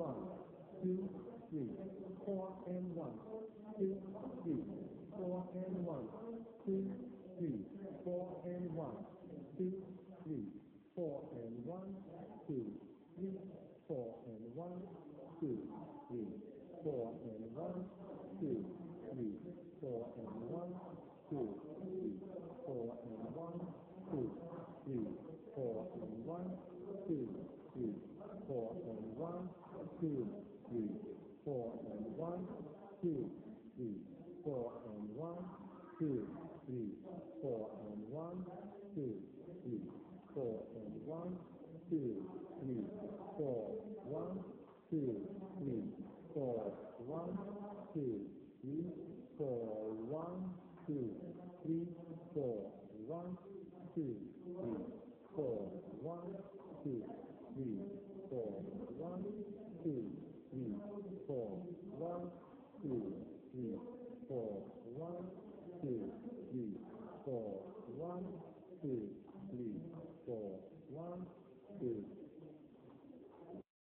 one, two, three, four and one, two, three, four and one, two, three, four and one, two, three, four and one, two, three, four and one, two, three, four and one, two, three, four and one, two, three, four and one, two, three, four and one, two, three, four and one, two, three, four and one, two, three, four and one, two, three, four and one, two, three, four and one, two, three, four, one, two, three, four, one, two, three, four, one, two, three, four, one, two, three, four, one, two, three, four, one, two, three, four, one, two,